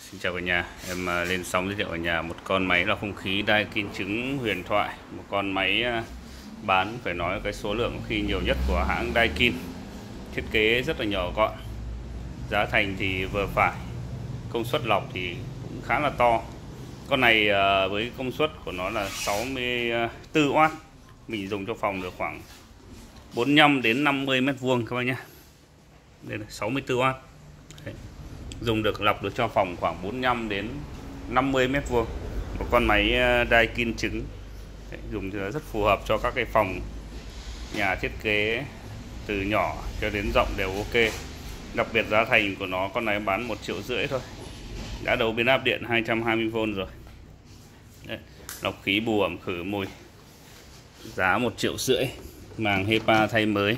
Xin chào cả nhà, em lên sóng giới thiệu cả nhà một con máy lọc không khí Daikin trứng huyền thoại. Một con máy bán phải nói cái số lượng khi nhiều nhất của hãng Daikin. Thiết kế rất là nhỏ gọn, giá thành thì vừa phải, công suất lọc thì cũng khá là to. Con này với công suất của nó là 64W, mình dùng cho phòng được khoảng 45 đến 50 mét vuông các bác nhé. Đây là 64W. Đấy. Dùng được lọc được cho phòng khoảng 45 đến 50 mét vuông. Một con máy Daikin trứng. Đấy, dùng rất phù hợp cho các cái phòng nhà thiết kế từ nhỏ cho đến rộng đều ok. Đặc biệt giá thành của nó, con này bán 1,5 triệu thôi, đã đấu biến áp điện 220V rồi. Đấy, lọc khí bù ẩm khử mùi, giá 1,5 triệu. Màng HEPA thay mới,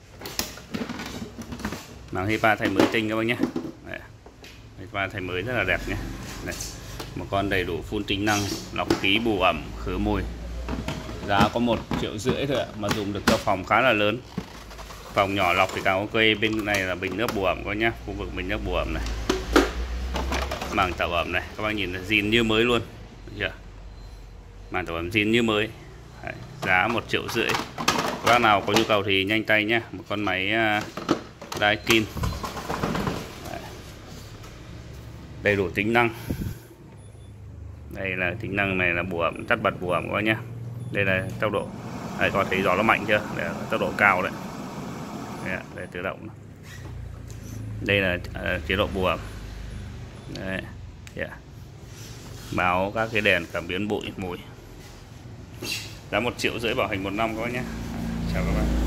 màng HEPA thay mới tinh các bác nhé. HEPA thay mới rất là đẹp nhé. Đây, một con đầy đủ full tính năng lọc khí bù ẩm khử mùi, giá có 1,5 triệu thôi ạ, mà dùng được cho phòng khá là lớn. Phòng nhỏ lọc thì càng ok. Bên này là bình nước bù ẩm các nhé, khu vực bình nước bù ẩm này, màng tạo ẩm này, các bác nhìn là zin như mới luôn, được chưa? Màng tạo ẩm zin như mới. Đấy, giá 1,5 triệu. Các bác nào có nhu cầu thì nhanh tay nhé. Một con máy Daikin đầy đủ tính năng. Đây là tính năng này là bù ẩm, tắt bật bù ẩm các bác nhé. Đây là tốc độ, đây có thấy gió nó mạnh chưa? Đây là tốc độ cao đấy. Đây tự động. Đây là chế độ bù ẩm. Đấy. Báo các cái đèn cảm biến bụi mùi. Giá 1,5 triệu bảo hành 1 năm các bác nhé. Chào các bác.